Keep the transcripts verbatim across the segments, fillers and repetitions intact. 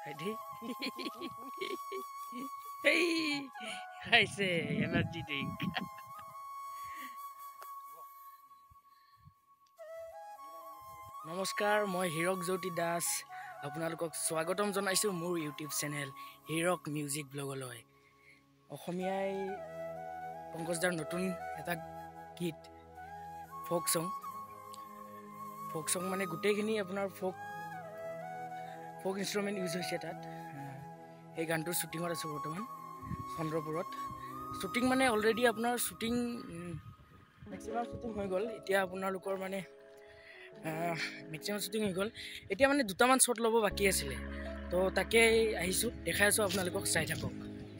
Ready? Hey, I say energy drink. Namaskar, moi Hirok Jyoti Das. আপোনালোকক স্বাগতম জনাইছো মোৰ ইউটিউব চেনেল হিৰক মিউজিক ব্লগলৈ। অসমীয়াই পংকজদাৰ নতুন এটা গীত ফোক সং ফোক সং মানে গোটেইখিনি আপোনাৰ ফোক ফোক ইনষ্ট্ৰুমেণ্ট ইউজ হৈছে তাত। এই গানটোৰ শ্বুটিঙত আছোঁ বৰ্তমান চন্দ্ৰপুৰত। শ্বুটিং মানে অলৰেডি আপোনাৰ শ্বুটিং মেক্সিমাম শ্বুটিং হৈ গ'ল। এতিয়া আপোনালোকৰ মানে মেক্সিমাম শ্বুটিং হৈ গ'ল। এতিয়া মানে দুটামান শ্বট ল'ব বাকী আছিলে, তো তাকে আহিছোঁ, দেখাই আছোঁ আপোনালোকক, চাই থাকক।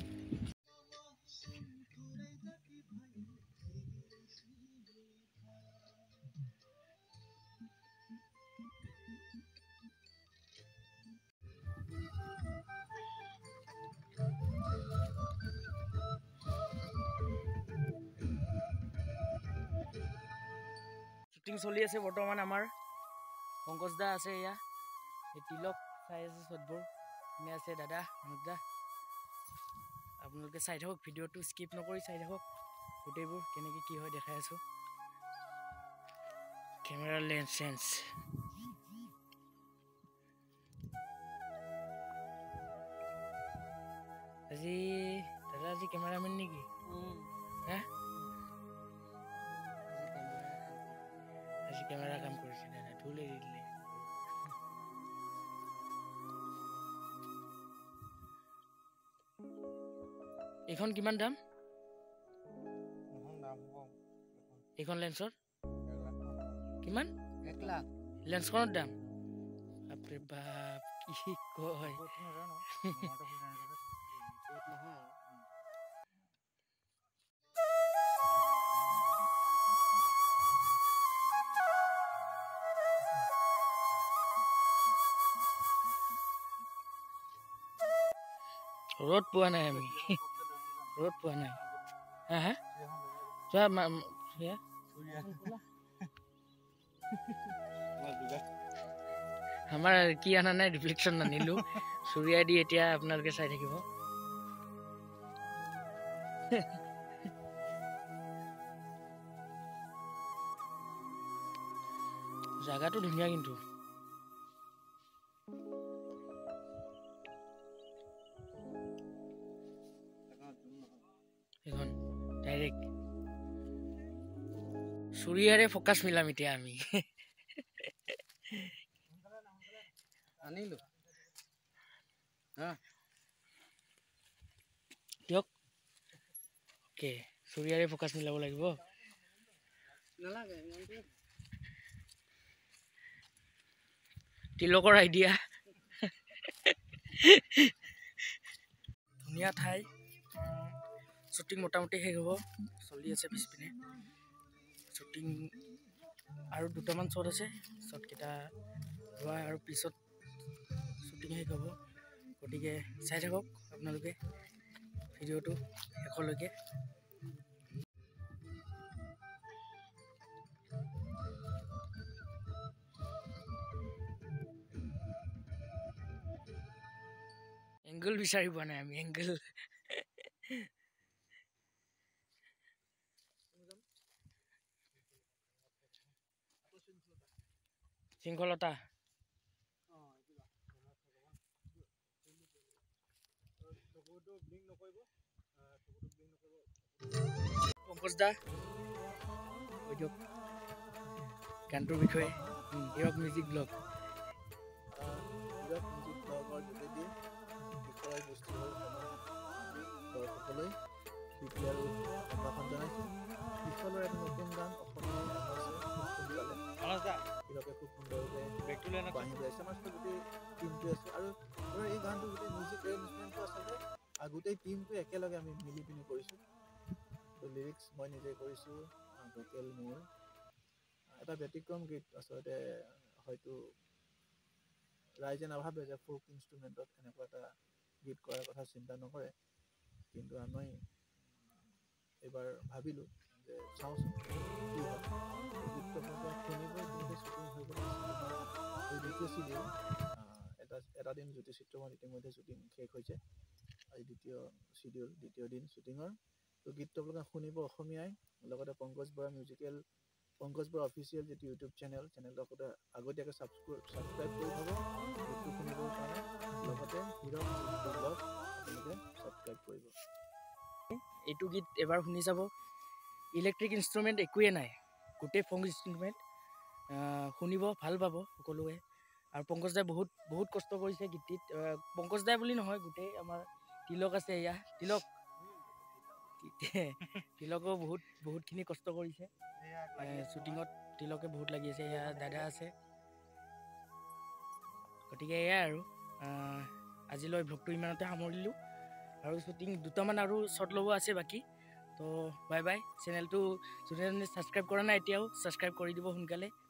শ্বুটিং চলি আছে বৰ্তমান আমাৰ। পংকজ দা আছে, এয়া এই তিলক চাই আছে, শ্বটবোৰ এনে আছে, দাদা অনুপ দা। আপোনালোকে চাই থাকক, ভিডিঅ'টো স্কিপ নকৰি চাই থাকক, গোটেইবোৰ কেনেকৈ কি হয় দেখাই আছোঁ। কেমেৰা লেন্স চেন্স আজি দাদা আজি কেমেৰামেন নেকি? হা আজি কেমেৰা কাম কৰিছে দাদা, ঢোল এৰি দিলে। এইখন কিমান দাম? এইখন লেন্সৰ কিমান? এক লাখ লেন্সখনৰ দাম? বাপৰে বাপ, কি কয়। ৰ'দ পোৱা নাই আমি, ৰ'দ পোৱা নাই। হা হা চোৱা আমাৰ কি আনা নাই, ৰিফ্লেকশ্যন নানিলোঁ, চুৰিয়াই দি এতিয়া আপোনালোকে চাই থাকিব। জাগাটো ধুনীয়া কিন্তু। এখন ডাইৰেক্ট চুৰিয়াৰে ফকাছ মিলাম এতিয়া আমি। আনিলো দিয়ক, অ'কে, চুৰিয়াৰে ফকাছ মিলাব লাগিব। তিলকৰ আইডিয়া। ধুনীয়া ঠাই। শ্বুটিং মোটামুটি শেষ হ'ব, চলি আছে পিছপিনে শ্বুটিং। আৰু দুটামান শ্বট আছে, শ্বটকেইটা হোৱা আৰু পিছত শ্বুটিং শেষ হ'ব। গতিকে চাই থাকক আপোনালোকে ভিডিঅ'টো শেষলৈকে। এংগল বিচাৰি পোৱা নাই আমি, এংগল। শৃংখলতা পংকজ দা কৈ দিয়ক গানটোৰ বিষয়ে। Hirak music blog Hirak music ব্লগৰ যোগেদি বিষয় বস্তুবোৰ দৰ্শকলৈ প্ৰীতি আৰু সম্ভাষণ জনাইছোঁ। পিছলৈ এটা নতুন গান অসমীয়া হিৰকে খুব সুন্দৰকৈ বাঢ়ি গৈ আছে। আমাৰ গোটেই টিমটো আছে, আৰু এই গানটো গোটেই মিউজিক এৰেঞ্জমেণ্টটো আচলতে গোটেই টিমটো একেলগে আমি মিলি পিনি কৰিছোঁ। তো লিৰিক্স মই নিজে কৰিছোঁ, ভোকেল মোৰ। এটা ব্যতিক্ৰম গীত আচলতে। হয়তো ৰাইজে নাভাবে যে ফোক ইনষ্ট্ৰুমেণ্টত এনেকুৱা এটা গীত কৰাৰ কথা চিন্তা নকৰে, কিন্তু আমি এইবাৰ ভাবিলোঁ যে চাওঁচোন কি হয়। গীতটো শুনিব, কিন্তু শ্বুটিং হৈ গ'ল। দ্বিতীয় চিডিউল এটা এটা ছটা দিন জ্যোতি চিত্ৰমত ইতিমধ্যে শ্বুটিং শেষ হৈছে আজি দ্বিতীয় শিডিউল দ্বিতীয় দিন শ্বুটিঙৰ তো গীতটো আপোনালোকে শুনিব অসমীয়াই লগতে পংকজ বৰা মিউজিকেল পংকজ বৰা অফিচিয়েল যিটো ইউটিউব চেনেল চেনেলটো আগতে আগতীয়াকৈ ছাবস্ক্ৰাইব কৰি থ'ব গীতটো শুনিবৰ কাৰণে লগতে হিৰক মিউজিক ব্লগ আপোনালোকে ছাবস্ক্ৰাইব কৰিব এইটো গীত এবাৰ শুনি চাব ইলেক্ট্ৰিক ইনষ্ট্ৰুমেণ্ট একোৱে নাই গোটেই ফোক ইনষ্ট্ৰুমেণ্ট শুনিব ভাল পাব সকলোৱে আৰু পংকজ দাই বহুত বহুত কষ্ট কৰিছে গীতটিত পংকজ দাই বুলি নহয় গোটেই আমাৰ তিলক আছে এয়া তিলক তিলকো বহুত বহুতখিনি কষ্ট কৰিছে শ্বুটিঙত তিলকে বহুত লাগি আছে এয়া দাদা আছে গতিকে এয়াই আৰু আজিলৈ ভ্লগটো ইমানতে সামৰিলোঁ আৰু শ্বুটিং দুটামান আৰু শ্বট ল'ব আছে বাকী তো বাই বাই চেনেলটো যোনে যোনে ছাবস্ক্ৰাইব কৰা নাই এতিয়াও ছাবস্ক্ৰাইব কৰি দিব সোনকালে